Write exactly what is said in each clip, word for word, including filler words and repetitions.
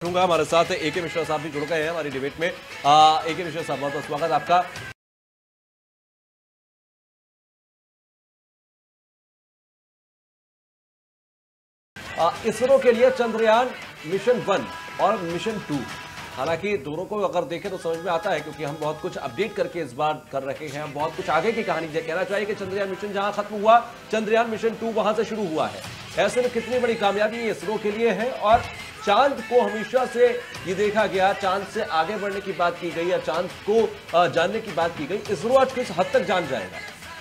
हमारे साथ ए के मिश्रा साहब भी जुड़ गए हैं हमारी डिबेट में। ए के मिश्रा साहब, बहुत बहुत स्वागत आपका। इसरो के लिए चंद्रयान मिशन वन और मिशन टू, हालांकि दोनों को अगर देखें तो समझ में आता है, क्योंकि हम बहुत कुछ अपडेट करके इस बार कर रहे हैं। हम बहुत कुछ आगे की कहानी कहना चाहिए कि चंद्रयान मिशन जहां खत्म हुआ, चंद्रयान मिशन टू वहां से शुरू हुआ है। ऐसे में कितनी बड़ी कामयाबी इसरो के लिए है। और चांद को हमेशा से ये देखा गया, चांद से आगे बढ़ने की बात की गई या चांद को जानने की बात की गई, इसरो आज किस हद तक जान जाएगा?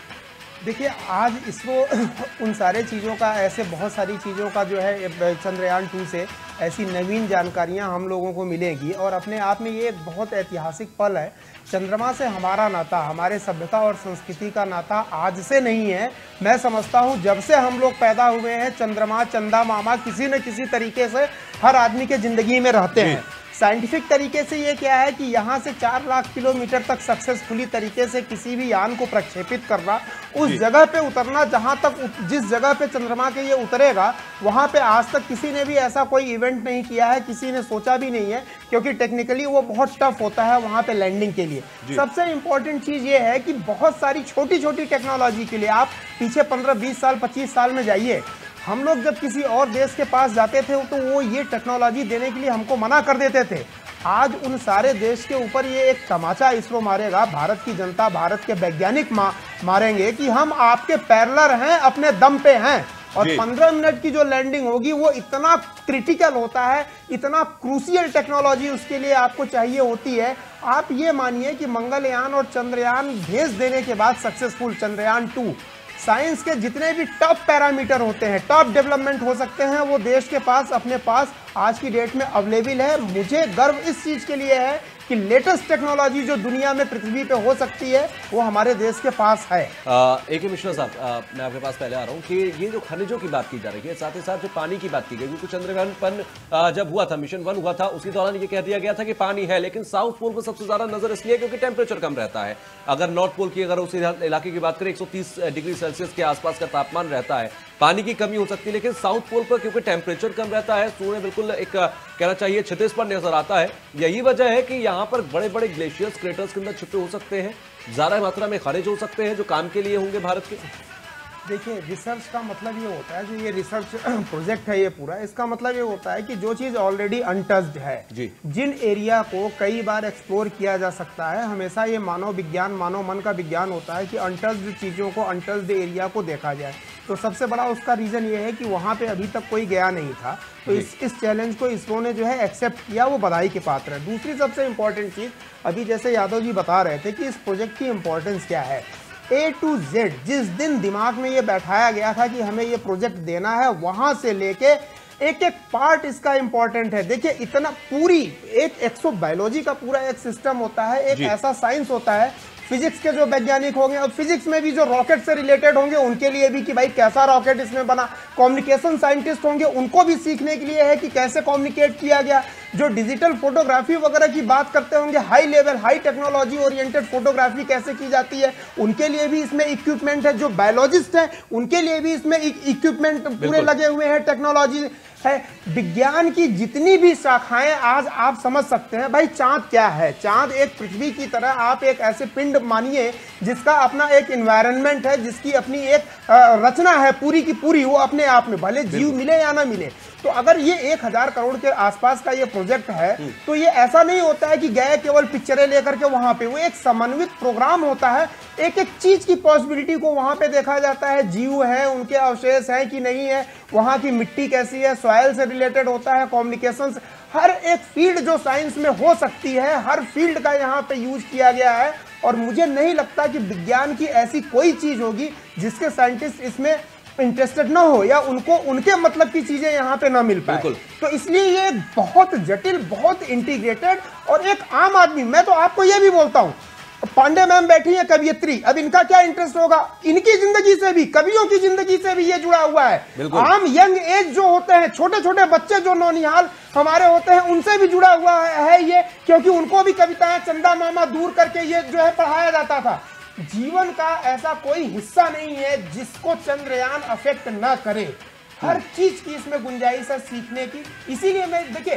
देखिए, आज इसरो उन सारे चीज़ों का, ऐसे बहुत सारी चीज़ों का जो है चंद्रयान टू से ऐसी नवीन जानकारियां हम लोगों को मिलेंगी और अपने आप में ये एक बहुत ऐतिहासिक पल है। चंद्रमा से हमारा नाता, हमारे सभ्यता और संस्कृति का नाता आज से नहीं है। मैं समझता हूँ जब से हम लोग पैदा हुए हैं, चंद्रमा, चंदा मामा किसी न किसी तरीके से हर आदमी के ज़िंदगी में रहते हैं। साइंटिफिक तरीके से ये क्या है कि यहाँ से चार लाख किलोमीटर तक सक्सेसफुली तरीके से किसी भी यान को प्रक्षेपित करना, उस जगह पे उतरना जहाँ तक, जिस जगह पे चंद्रमा के ये उतरेगा वहाँ पे आज तक किसी ने भी ऐसा कोई इवेंट नहीं किया है, किसी ने सोचा भी नहीं है, क्योंकि टेक्निकली वो बहुत टफ होता है वहाँ पे लैंडिंग के लिए। सबसे इंपॉर्टेंट चीज़ ये है कि बहुत सारी छोटी छोटी टेक्नोलॉजी के लिए आप पीछे पंद्रह बीस साल पच्चीस साल में जाइए। हम लोग जब किसी और देश के पास जाते थे तो वो ये टेक्नोलॉजी देने के लिए हमको मना कर देते थे। आज उन सारे देश के ऊपर ये एक तमाचा इसरो मारेगा, भारत की जनता, भारत के वैज्ञानिक मा, मारेंगे कि हम आपके पैरेलल हैं, अपने दम पे हैं। और पंद्रह मिनट की जो लैंडिंग होगी वो इतना क्रिटिकल होता है, इतना क्रूशियल टेक्नोलॉजी उसके लिए आपको चाहिए होती है। आप ये मानिए कि मंगलयान और चंद्रयान भेज देने के बाद सक्सेसफुल चंद्रयान टू, साइंस के जितने भी टॉप पैरामीटर होते हैं, टॉप डेवलपमेंट हो सकते हैं, वो देश के पास, अपने पास आज की डेट में अवेलेबल है। मुझे गर्व इस चीज़ के लिए है कि लेटेस्ट टेक्नोलॉजी जो दुनिया में पृथ्वी पे हो सकती है वो हमारे देश के पास है। ए के मिश्रा साहब, मैं आपके पास पहले आ रहा हूँ कि ये जो खनिजों की बात की जा रही है, साथ ही साथ जो पानी की बात की गई, क्योंकि चंद्रयान वन जब हुआ था, मिशन वन हुआ था, उसी दौरान ये कह दिया गया था कि पानी है, लेकिन साउथ पोल पर सबसे ज्यादा नजर इसलिए क्योंकि टेम्परेचर कम रहता है। अगर नॉर्थ पोल की, अगर उस इलाके की बात करें, एक सौ तीस डिग्री सेल्सियस के आसपास का तापमान रहता है, पानी की कमी हो सकती है। लेकिन साउथ पोल पर क्योंकि टेम्परेचर कम रहता है, सूर्य बिल्कुल एक कहना चाहिए क्षितिज पर नजर आता है। यही वजह है कि यहाँ पर बड़े बड़े ग्लेशियर्स, क्रेटर्स के अंदर छुपे हो सकते हैं, ज्यादा मात्रा में खनिज हो सकते हैं जो काम के लिए होंगे भारत के। देखिए, रिसर्च का मतलब ये होता है, जो ये रिसर्च प्रोजेक्ट है ये पूरा, इसका मतलब ये होता है कि जो चीज़ ऑलरेडी अनटच्ड है, जिन एरिया को कई बार एक्सप्लोर किया जा सकता है, हमेशा ये मानव विज्ञान, मानव मन का विज्ञान होता है कि अनटच्ड चीज़ों को, अनटच्ड एरिया को देखा जाए। तो सबसे बड़ा उसका रीज़न ये है कि वहाँ पे अभी तक कोई गया नहीं था, तो इस इस चैलेंज को इसरो ने जो है एक्सेप्ट किया, वो बधाई के पात्र है। दूसरी सबसे इम्पॉर्टेंट चीज़, अभी जैसे यादव जी बता रहे थे कि इस प्रोजेक्ट की इम्पोर्टेंस क्या है, ए टू जेड जिस दिन दिमाग में ये बैठाया गया था कि हमें ये प्रोजेक्ट देना है, वहां से लेके एक एक पार्ट इसका इंपॉर्टेंट है। देखिए, इतना पूरी एक एक्सो बायोलॉजी का पूरा एक सिस्टम होता है, एक ऐसा साइंस होता है, फिजिक्स के जो वैज्ञानिक होंगे और फिजिक्स में भी जो रॉकेट से रिलेटेड होंगे उनके लिए भी कि भाई कैसा रॉकेट इसमें बना, कम्युनिकेशन साइंटिस्ट होंगे उनको भी सीखने के लिए है कि कैसे कम्युनिकेट किया गया, जो डिजिटल फोटोग्राफी वगैरह की बात करते होंगे, high level, high technology oriented photography कैसे की जाती है, उनके लिए भी इसमें इक्विपमेंट है। जो बायोलॉजिस्ट हैं उनके लिए भी इसमें इक्विपमेंट पूरे लगे हुए हैं, टेक्नोलॉजी है। विज्ञान की जितनी भी शाखाएं आज आप समझ सकते हैं, भाई चांद क्या है, चांद एक पृथ्वी की तरह आप एक ऐसे पिंड मानिए जिसका अपना एक एनवायरनमेंट है, जिसकी अपनी एक रचना है पूरी की पूरी, वो अपने आप में भले जीव मिले या ना मिले। तो अगर ये एक हजार करोड़ के आसपास का ये प्रोजेक्ट है, तो ये ऐसा नहीं होता है कि गए केवल पिक्चरें लेकर के वहां पे, वो एक समन्वित प्रोग्राम होता है। एक एक चीज की पॉसिबिलिटी को वहां पे देखा जाता है, जीव है, उनके अवशेष हैं कि नहीं है, वहां की मिट्टी कैसी है, सॉइल से रिलेटेड होता है, कम्युनिकेशन, हर एक फील्ड जो साइंस में हो सकती है, हर फील्ड का यहाँ पे यूज किया गया है। और मुझे नहीं लगता कि विज्ञान की ऐसी कोई चीज होगी जिसके साइंटिस्ट इसमें इंटरेस्टेड ना हो या उनको उनके मतलब की चीजें यहाँ पे ना मिल पाए। तो इसलिए ये बहुत जटिल, बहुत इंटीग्रेटेड, और एक आम आदमी, मैं तो आपको ये भी बोलता हूँ, पांडे मैम बैठी है कवियत्री, अब इनका क्या इंटरेस्ट होगा, इनकी जिंदगी से भी, कवियों की जिंदगी से भी ये जुड़ा हुआ है। आम यंग एज जो होते हैं, छोटे छोटे बच्चे जो नौनिहाल हमारे होते हैं, उनसे भी जुड़ा हुआ है ये, क्योंकि उनको भी कविताएं चंदा मामा दूर करके ये जो है पढ़ाया जाता था। जीवन का ऐसा कोई हिस्सा नहीं है जिसको चंद्रयान अफेक्ट ना करे, हर चीज की इसमें गुंजाइश है सीखने की। इसीलिए मैं, देखिए,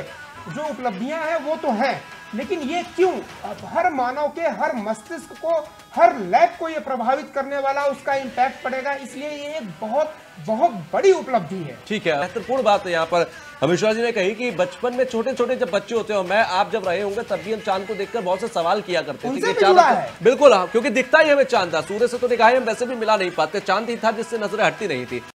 जो उपलब्धियां हैं वो तो हैं, लेकिन ये क्यों अब हर मानव के, हर मस्तिष्क को, हर लैब को ये प्रभावित करने वाला उसका इम्पैक्ट पड़ेगा, इसलिए ये एक बहुत बहुत बड़ी उपलब्धि है। ठीक है, महत्वपूर्ण बात है यहाँ पर हमेशा जी ने कही कि बचपन में छोटे छोटे जब बच्चे होते हो, मैं आप जब रहे होंगे तब भी हम चांद को देखकर बहुत से सवाल किया करते थे कि चांद है। बिल्कुल हाँ, क्योंकि दिखता ही हमें चांद था, सूर्य से तो निगाहें हम वैसे भी मिला नहीं पाते, चांद ही था जिससे नजरें हटती नहीं थी।